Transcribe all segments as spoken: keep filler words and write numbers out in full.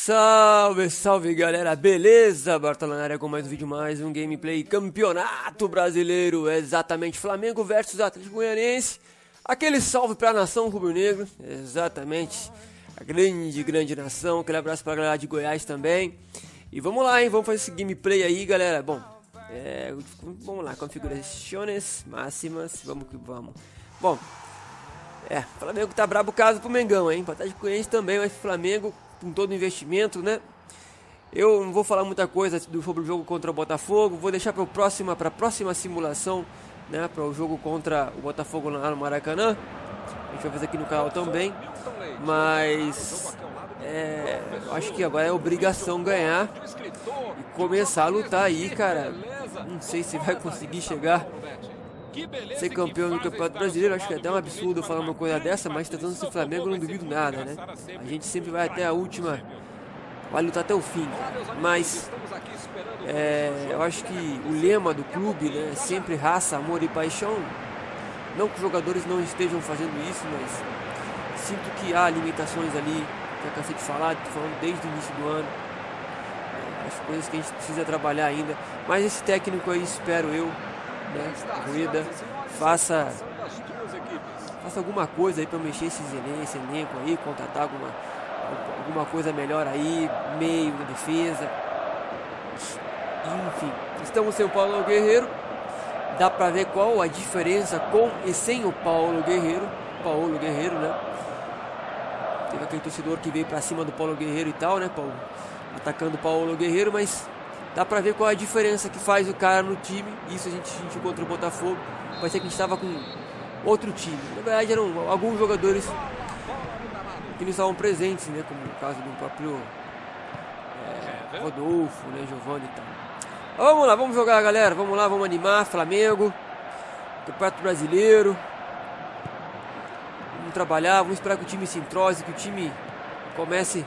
Salve, salve galera, beleza? Bartolomé na área com mais um vídeo, mais um gameplay Campeonato Brasileiro, exatamente Flamengo versus Atlético Goianiense. Aquele salve pra nação rubro-negro, exatamente, a grande, grande nação. Aquele abraço pra galera de Goiás também. E vamos lá, hein, vamos fazer esse gameplay aí, galera. Bom, é, vamos lá, configurações máximas, vamos que vamos. Bom, é, o Flamengo tá brabo caso pro Mengão, hein, o Atlético Goianiense também, mas o Flamengo com todo o investimento, né? Eu não vou falar muita coisa sobre o jogo contra o Botafogo, vou deixar para próxima, para a próxima simulação, né? Para o jogo contra o Botafogo lá no Maracanã. A gente vai fazer aqui no canal também, mas é, eu acho que agora é obrigação ganhar e começar a lutar aí, cara. Não sei se vai conseguir chegar ser campeão do Campeonato Brasileiro. Acho que é até um absurdo falar uma coisa dessa, mas tratando se Flamengo, eu não duvido nada, né? A gente sempre vai até a última, vai lutar até o fim, mas é, eu acho que o lema do clube, né, é sempre raça, amor e paixão. Não que os jogadores não estejam fazendo isso, mas sinto que há limitações ali, que eu cansei de falar, tô falando desde o início do ano, é, as coisas que a gente precisa trabalhar ainda, mas esse técnico aí, espero eu, né, Rueda, faça faça alguma coisa aí para mexer esse, esse elenco aí, contratar alguma, alguma coisa melhor aí, meio na defesa, enfim. Estamos sem o Paulo Guerreiro, dá para ver qual a diferença com e sem o Paulo Guerreiro, Paulo Guerreiro, né? Teve aquele torcedor que veio para cima do Paulo Guerreiro e tal, né, Paulo? Atacando o Paulo Guerreiro, mas dá pra ver qual é a diferença que faz o cara no time. Isso a gente sentiu contra o Botafogo. Parecia que a gente estava com outro time. Na verdade eram alguns jogadores que não estavam presentes, né? Como no caso do próprio é, Rodolfo, né? Giovanni e tal. Mas vamos lá, vamos jogar, galera. Vamos lá, vamos animar. Flamengo, Campeonato Brasileiro. Vamos trabalhar, vamos esperar que o time se entrose, que o time comece,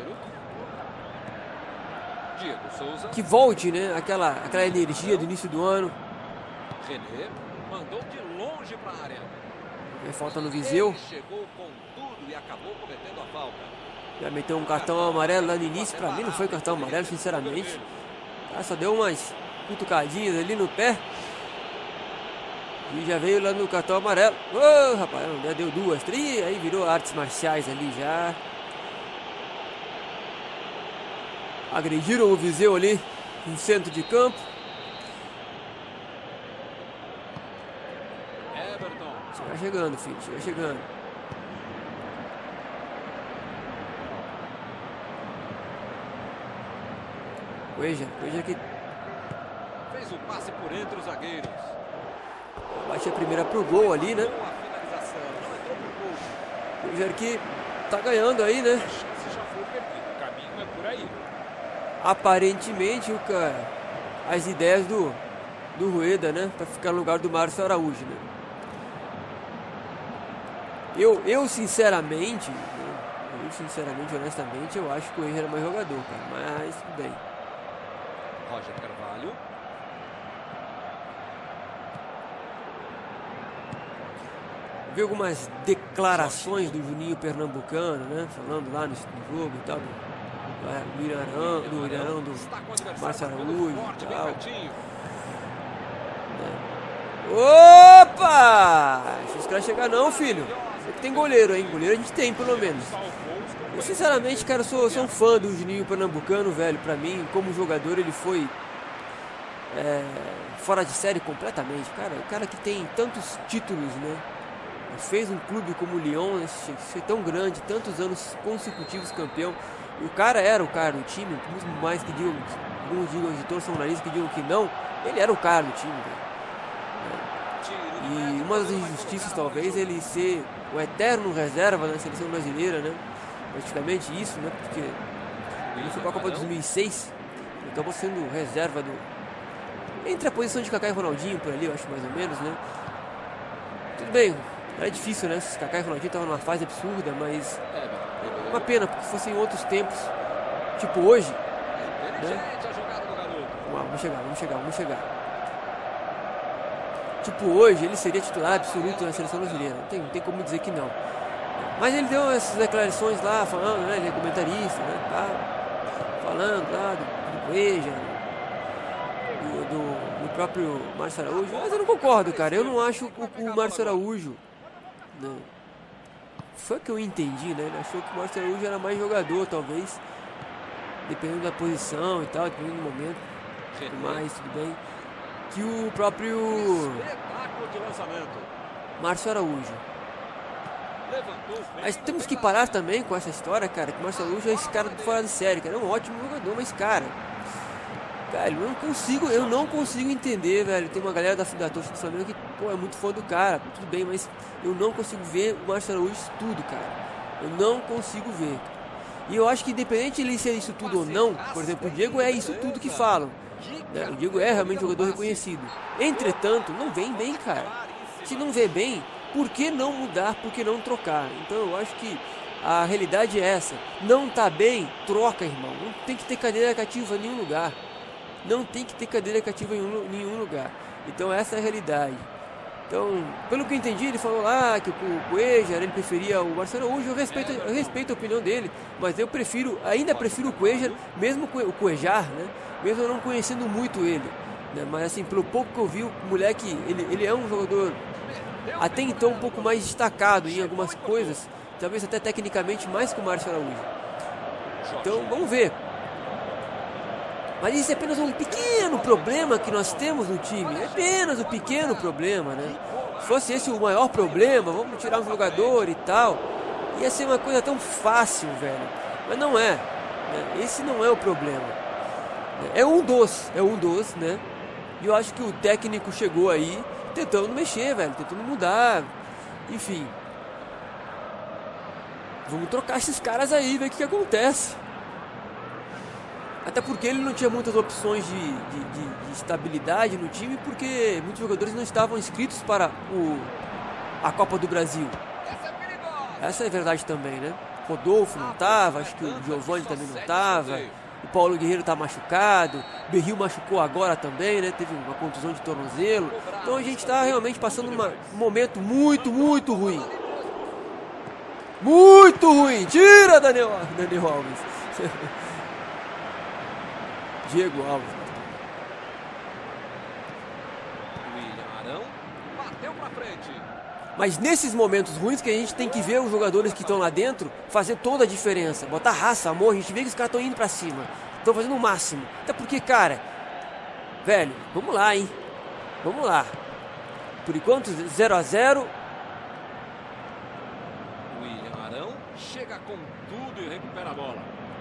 que volte, né, aquela, aquela energia do início do ano. René mandou de longe para a área. Falta no Viseu. Chegou com tudo e acabou cometendo a falta. Já meteu um cartão amarelo lá no início. Para mim não foi cartão amarelo, sinceramente. Ah, só deu umas cutucadinhas ali no pé e já veio lá no cartão amarelo. Ô, oh, rapaz, já deu duas, três, aí virou artes marciais ali já. Agrediram o Viseu ali no centro de campo. Chega chegando, filho, chega chegando. Veja, veja que fez o passe por entre os zagueiros. Baixa a primeira pro gol ali, né? Veja que tá ganhando aí, né? Aparentemente o cara, as ideias do do Rueda, né, para ficar no lugar do Márcio Araújo, né? Eu eu sinceramente, eu sinceramente, honestamente, eu acho que o Henrique era mais jogador, cara, mas tudo bem. Roger Carvalho. Vi algumas declarações do Juninho Pernambucano, né, falando lá no jogo e tal, do Irarão, do Irarão, do Márcio Araújo e tal. É. Opa! Deixa os caras chegar não, filho. Tem goleiro, hein? Goleiro a gente tem, pelo menos. Eu, sinceramente, cara, sou, sou um fã do Juninho Pernambucano, velho. Pra mim, como jogador, ele foi é, fora de série completamente. Cara, o cara que tem tantos títulos, né? Fez um clube como o Lyon, né, ser tão grande, tantos anos consecutivos campeão. E o cara era o cara do time, muito mais que digam, alguns digam de torçam o nariz, que digam que não, ele era o cara do time, velho. E uma das injustiças talvez ele ser o eterno reserva na seleção brasileira, né? Praticamente isso, né? Porque ele foi para a Copa dois mil e seis, ele acabou sendo reserva do, entre a posição de Kaká e Ronaldinho por ali, eu acho, mais ou menos, né? Tudo bem, era difícil, né? Kaká e Ronaldinho estavam numa fase absurda, mas uma pena, porque se fossem em outros tempos, tipo hoje, né? Vamos chegar, vamos chegar, vamos chegar. Tipo hoje, ele seria titular absoluto na seleção brasileira. Não tem, não tem como dizer que não. Mas ele deu essas declarações lá, falando, né? Ele é comentarista, né? Tá. falando lá do, do Cueja, do, do, do próprio Márcio Araújo, mas eu não concordo, cara. Eu não acho o, o Márcio Araújo, né? Foi o que eu entendi, né? Ele achou que o Márcio Araújo era mais jogador, talvez, dependendo da posição e tal, dependendo do momento, tudo mais, tudo bem, que o próprio Márcio Araújo. Mas temos que parar também com essa história, cara, que o Márcio Araújo é esse cara do fora de série, cara, é um ótimo jogador, mas, cara, cara, eu não consigo, eu não consigo entender, velho. Tem uma galera da, da torcida do Flamengo que, pô, é muito fã do cara, tudo bem, mas eu não consigo ver o Márcio Araújo isso tudo, cara. Eu não consigo ver. E eu acho que independente de ele ser isso tudo ou não, por exemplo, o Diego é isso tudo que falam, né? O Diego é realmente um jogador reconhecido. Entretanto, não vem bem, cara. Se não vê bem, por que não mudar, por que não trocar? Então eu acho que a realidade é essa. Não tá bem, troca, irmão. Não tem que ter cadeira cativa em nenhum lugar. Não tem que ter cadeira cativa em nenhum lugar. Então essa é a realidade. Então, pelo que eu entendi, ele falou lá que o Cueja, ele preferia o Márcio Araújo. Eu respeito, eu respeito a opinião dele, mas eu prefiro, ainda prefiro o Cueja, mesmo o Cuejar, né? Mesmo eu não conhecendo muito ele, né? Mas assim, pelo pouco que eu vi, o moleque, ele, ele é um jogador até então um pouco mais destacado em algumas coisas, talvez até tecnicamente mais que o Márcio Araújo. Então, vamos ver. Mas isso é apenas um pequeno problema que nós temos no time. É apenas um pequeno problema, né? Se fosse esse o maior problema, vamos tirar um jogador e tal, ia ser uma coisa tão fácil, velho. Mas não é, né? Esse não é o problema. É um dos, é um dos, né? E eu acho que o técnico chegou aí tentando mexer, velho, tentando mudar. Enfim. Vamos trocar esses caras aí, ver o que, que acontece. Até porque ele não tinha muitas opções de, de, de, de estabilidade no time, porque muitos jogadores não estavam inscritos para o, a Copa do Brasil. Essa é a verdade também, né? Rodolfo não estava, acho que o Giovani também não estava, o Paulo Guerreiro está machucado, Berril machucou agora também, né? Teve uma contusão de tornozelo. Então a gente está realmente passando uma, um momento muito, muito ruim. Muito ruim! Tira, Daniel, Daniel Alves! Diego Alves. William Arão bateu pra frente. Mas nesses momentos ruins que a gente tem que ver os jogadores que estão lá dentro fazer toda a diferença, botar raça, amor. A gente vê que os caras estão indo pra cima, estão fazendo o máximo. Até porque, cara, velho, vamos lá, hein? Vamos lá. Por enquanto, zero a zero. William Arão chega com tudo e recupera a bola.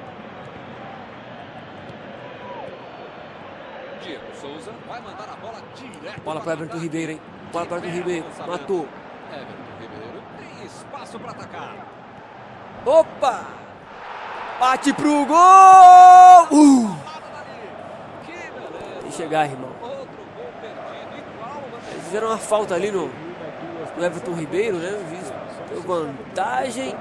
Diego Souza vai mandar a bola direto. Bola para Everton Ribeiro, hein? Bola para Everton Ribeiro. Matou. Everton Ribeiro tem espaço para atacar. Opa! Bate pro gol! Uh! Tem que chegar, irmão. Eles fizeram uma falta ali no, no Everton Ribeiro, né? Deu vantagem.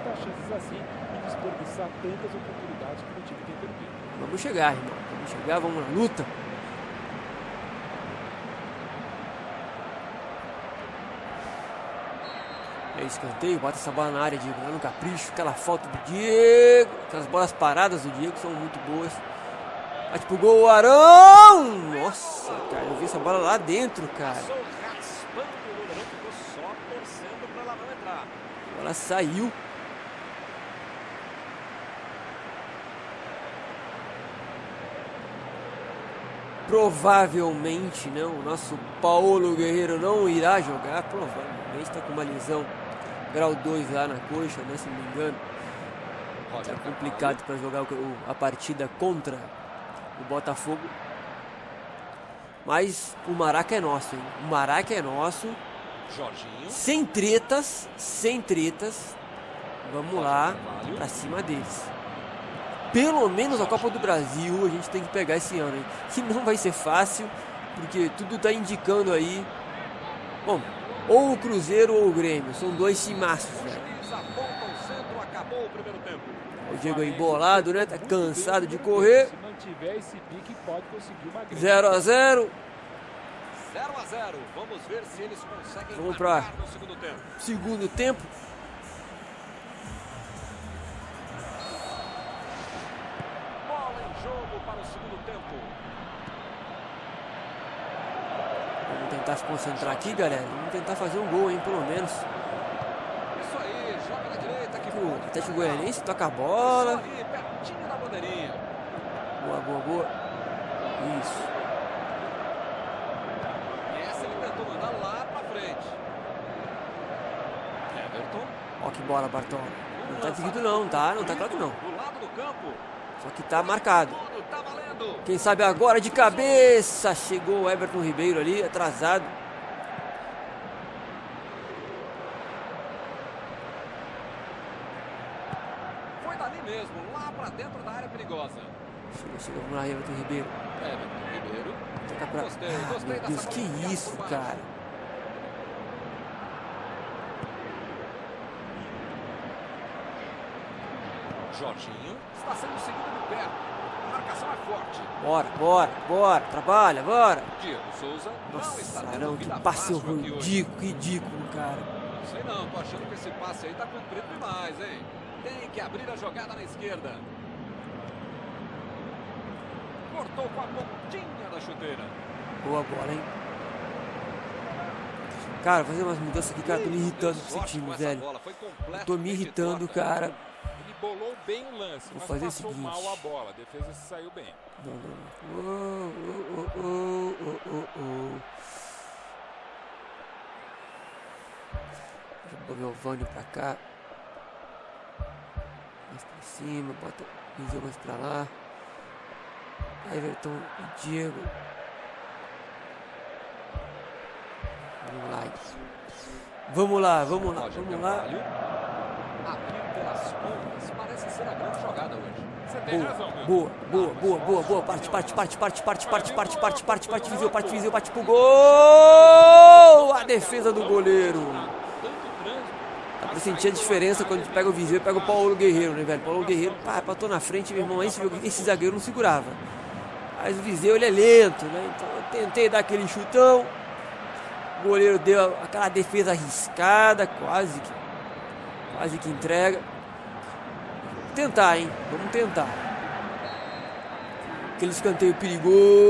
Vamos chegar, irmão. Vamos chegar, vamos na luta. É escanteio, bota essa bola na área, Diego, lá no capricho, aquela falta do Diego, aquelas bolas paradas do Diego são muito boas. Bate pro gol, o Arão! Nossa, cara, eu vi essa bola lá dentro, cara. A bola saiu. Provavelmente, né, o nosso Paulo Guerreiro não irá jogar, provavelmente está com uma lesão grau dois lá na coxa, né, se não me engano. Está complicado para jogar o, a partida contra o Botafogo. Mas o Maraca é nosso, hein? O Maraca é nosso. Jorginho. Sem tretas, sem tretas. Vamos lá, para cima deles. Pelo menos a Copa do Brasil a gente tem que pegar esse ano, hein? Que não vai ser fácil, porque tudo tá indicando aí. Bom, ou o Cruzeiro ou o Grêmio. São dois timaços, velho. O Diego aí embolado, né? Tá cansado de correr. zero a zero. zero a zero. Vamos ver se eles conseguem. Vamos para no segundo tempo. Segundo tempo. para o segundo tempo. Vamos tentar se concentrar aqui, galera. Vamos tentar fazer um gol, hein, pelo menos. Isso aí, joga na direita. Que O Atlético Goianiense toca a bola. Isso aí, pertinho da bandeirinha. Boa, boa, boa. Isso. E essa ele tentou mandar lá pra frente. Everton. Ó que bola, Bartol. Não tá impedido não, tá? Não tá claro que não. Do lado do campo. Só que tá marcado. Tá valendo. Quem sabe agora de cabeça. Chegou o Everton Ribeiro ali, atrasado. Foi dali mesmo, lá pra dentro da área perigosa. Chegou, chegou, vamos lá, Everton Ribeiro. Everton Ribeiro. Toca pra... Gostei, Ah, gostei meu dessa Deus, que bola isso, por baixo. cara. Jorginho está sendo seguido de perto. A marcação é forte. Bora, bora, bora. Trabalha, bora. Diego Souza não está Nossa, tendo não, que vida passe fácil aqui hoje. ridículo, ridículo, cara. Não sei não, tô achando que esse passe aí tá comprido demais, hein? Tem que abrir a jogada na esquerda. Cortou com a pontinha da chuteira. Boa bola, hein? Cara, fazer umas mudanças aqui, cara, tô me irritando com esse time, velho. Eu tô me irritando, cara. Ele bolou bem o lance, Vou mas fazer o passou seguinte. mal a bola. A defesa se saiu bem. Não, não. Oh, oh, oh, oh, oh, oh. Joga o Giovanni pra cá. Mais pra cima, bota o Viseu mais pra lá. Everton e Diego. Vamos lá. Vamos lá, vamos lá, vamos lá. Abriu pelas pontas, parece ser a grande jogada hoje. Você tem Boa, razão, meu. boa, boa, boa, boa, boa. Parte, parte, parte, parte, parte, parte, parte, parte, parte, parte, parte, Viseu, parte, Viseu, parte pro gol! A defesa do goleiro. Dá pra sentir a diferença quando pega o Viseu e pega o Paulo Guerreiro, né, velho? Paulo Guerreiro, pá, passou na frente, meu irmão, esse, esse zagueiro não segurava. Mas o Viseu, ele é lento, né? Então eu tentei dar aquele chutão. O goleiro deu aquela defesa arriscada, quase que, quase que entrega. Vamos tentar, hein? Vamos tentar. Aquele escanteio perigoso.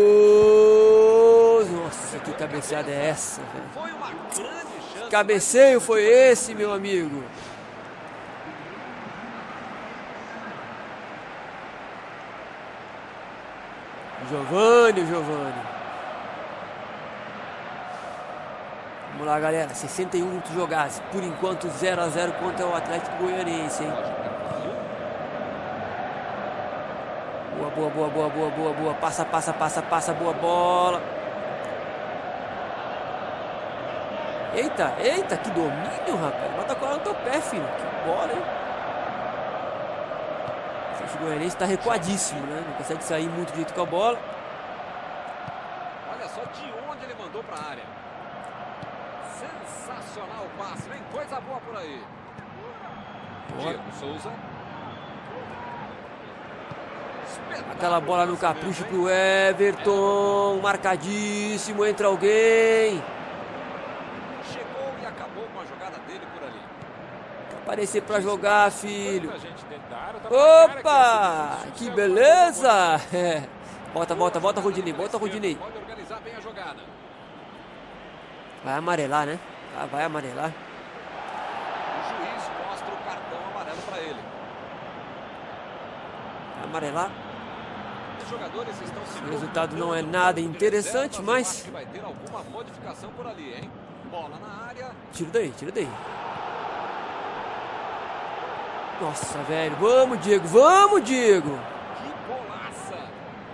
Nossa, que cabeceada é essa, velho? Foi uma grande chance. Que cabeceio foi esse, meu amigo? Giovanni, Giovanni. Vamos lá, galera. sessenta e um minutos jogados. Por enquanto, zero a zero contra o Atlético Goianiense, hein? Boa, boa, boa, boa, boa, boa, boa. Passa, passa, passa, passa. Boa bola. Eita, eita, que domínio, rapaz. Bota a cola no teu pé, filho. Que bola, hein? O Atlético Goianiense tá recuadíssimo, né? Não consegue sair muito direito com a bola. Olha só de onde ele mandou para a área. Sensacional o passe, vem coisa boa por aí. Boa. Diego Souza. Aquela bola no capricho pro Everton. Marcadíssimo, entra alguém. Chegou e acabou com a jogada dele por ali. Aparecer pra jogar, filho. Quando a gente tentaram, tá pra cara Opa! que esse Que bicho beleza! É. Volta, volta, volta, Rodinei. Volta, Rodinei. Pode organizar bem a jogada. Vai amarelar, né? Ah, vai amarelar. O juiz mostra o cartão amarelo para ele. Vai amarelar. Os jogadores estão se O resultado não é nada interessante, reservas, eu mas... acho que vai ter alguma modificação por ali, hein? Bola na área. Tira daí, tira daí. Nossa, velho. Vamos, Diego. Vamos, Diego. Que golaça!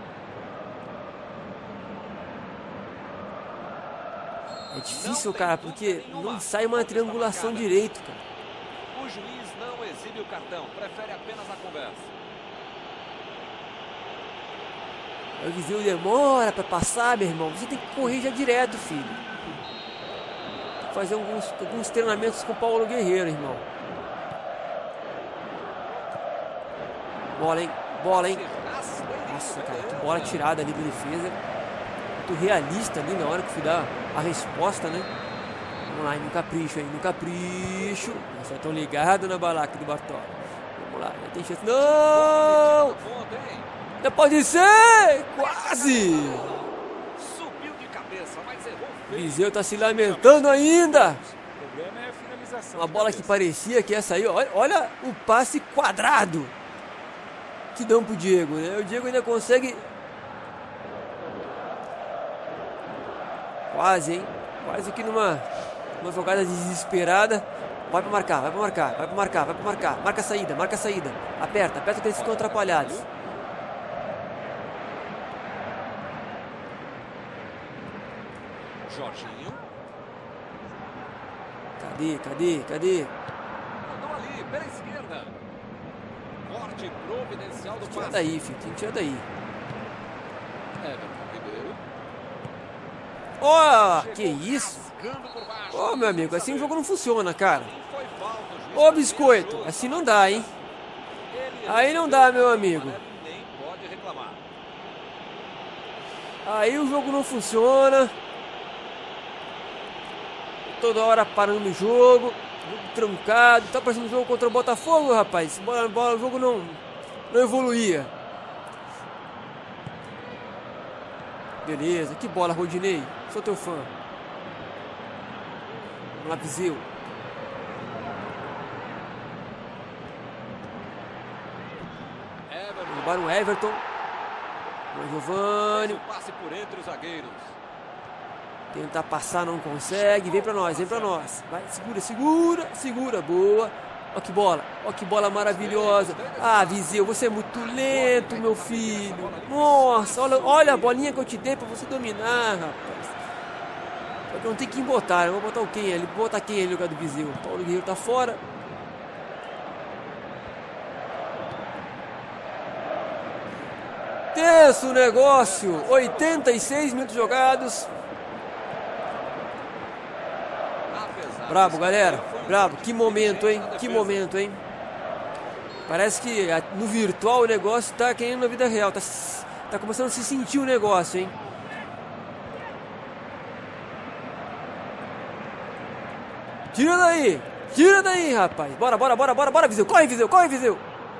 É difícil, cara, porque não sai uma triangulação direito, cara. O juiz não exibe o cartão, prefere apenas a conversa. O Viseu demora pra passar, meu irmão. Você tem que correr já direto, filho. Tem que fazer alguns, alguns treinamentos com o Paulo Guerreiro, irmão. Bola, hein? Bola, hein? Nossa, cara, que bola tirada ali da defesa. Muito realista ali na hora que fui dar a resposta, né? Vamos lá, no capricho aí, no capricho. Vocês estão ligados na balaca do Bartol. Vamos lá, já tem chance. Não! direita, pode ser! Quase! Subiu de cabeça, mas errou. Viseu tá se lamentando ainda. O problema é a finalização. Uma bola que parecia que ia sair. Olha, olha o passe quadrado que dão pro Diego, né? O Diego ainda consegue. Quase, hein? Quase que numa uma jogada desesperada. Vai pra marcar, vai pra marcar, vai pra marcar, vai pra marcar. Marca a saída, marca a saída. Aperta, aperta que eles ficam atrapalhados. Jorginho. Cadê, cadê, cadê? Mandou ali, pela esquerda. Corte providencial do Tira passe. daí, filho, tem que tirar daí. Everton Ribeiro. Ó, que isso? Rasgando por baixo. Ô, meu amigo, assim o jogo não funciona, cara. Foi falta, o juiz Ô, biscoito, assim não dá, hein? Ele Aí não dá, meu amigo. nem pode reclamar. Aí o jogo não funciona. Toda hora parando o jogo, jogo trancado. Tá parecendo um jogo contra o Botafogo, rapaz. Bola, bola, o jogo não, não evoluía. Beleza, que bola, Rodinei. Sou teu fã. Vamos lá, Viseu. Everton. Roubaram o Everton. O Giovani. O passe por entre os zagueiros. Tentar passar, não consegue. Vem pra nós, vem pra nós. Vai, segura, segura, segura. Boa. Ó que bola, ó que bola maravilhosa. Ah, Viseu, você é muito lento, meu filho. Nossa, olha, olha a bolinha que eu te dei pra você dominar, rapaz. Só que não tem quem botar, eu vou botar o quem ali? Vou botar quem ali no lugar do Viseu? O Paulo Guerreiro tá fora. Tenso o negócio. oitenta e seis minutos jogados. Brabo, galera. Brabo. Que momento, hein? Que momento, hein? Parece que no virtual o negócio tá querendo na vida real. Tá, tá começando a se sentir o negócio, hein? Tira daí! Tira daí, rapaz! Bora, bora, bora, bora, bora, Viseu! Corre, Viseu! Corre, Viseu!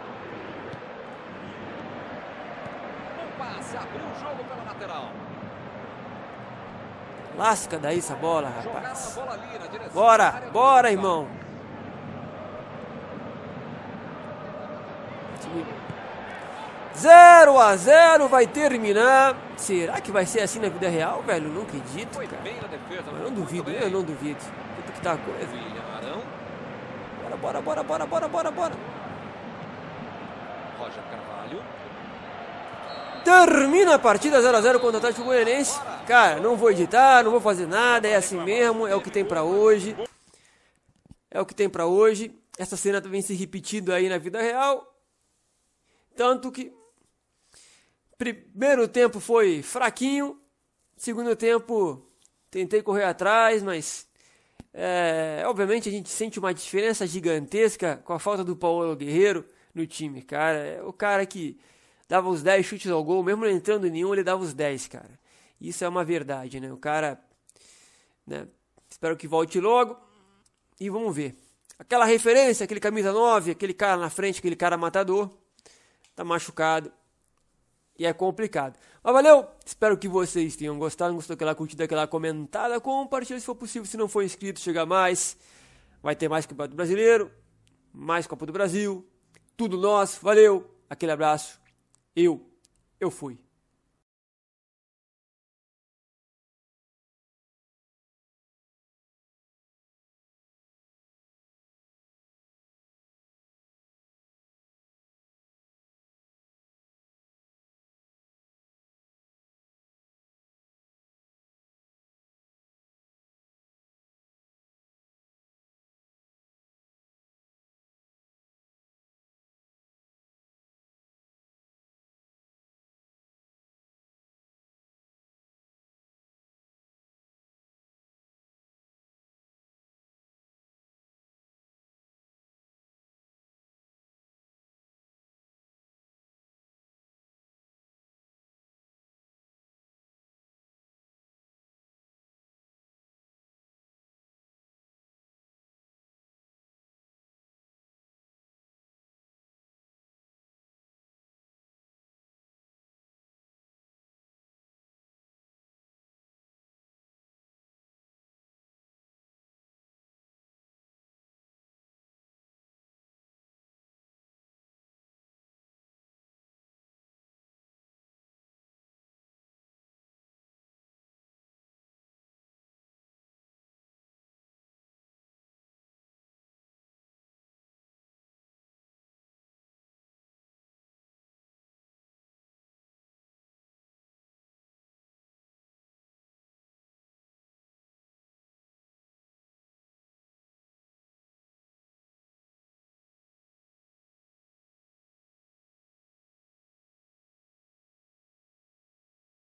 Um passe, abriu o jogo pela lateral. Lasca daí essa bola, Jogaram a rapaz! bola ali na direção Bora, da área do bora, rival. irmão! zero a zero vai terminar. Será que vai ser assim na vida real, velho? Não acredito, Foi cara. bem na defesa. Eu mas não muito duvido, bem. eu não duvido. Puta que tá a coisa. William Arão. Bora, bora, bora, bora, bora, bora, bora. Roger Carvalho. Termina a partida zero a zero contra o Atlético Goianiense. Cara, não vou editar, não vou fazer nada, é assim mesmo, é o que tem pra hoje. É o que tem pra hoje. Essa cena vem se repetindo aí na vida real. Tanto que primeiro tempo foi fraquinho, segundo tempo tentei correr atrás, mas é, obviamente a gente sente uma diferença gigantesca com a falta do Paulo Guerreiro no time, cara. É o cara que dava os dez chutes ao gol, mesmo não entrando em nenhum, ele dava os dez, cara. Isso é uma verdade, né? O cara, né, espero que volte logo e vamos ver. Aquela referência, aquele camisa nove, aquele cara na frente, aquele cara matador, tá machucado e é complicado. Mas valeu, espero que vocês tenham gostado, gostou daquela curtida, aquela comentada, compartilha se for possível, se não for inscrito, chega mais. Vai ter mais Campeonato Brasileiro, mais Copa do Brasil, tudo nosso, valeu, aquele abraço, eu, eu fui.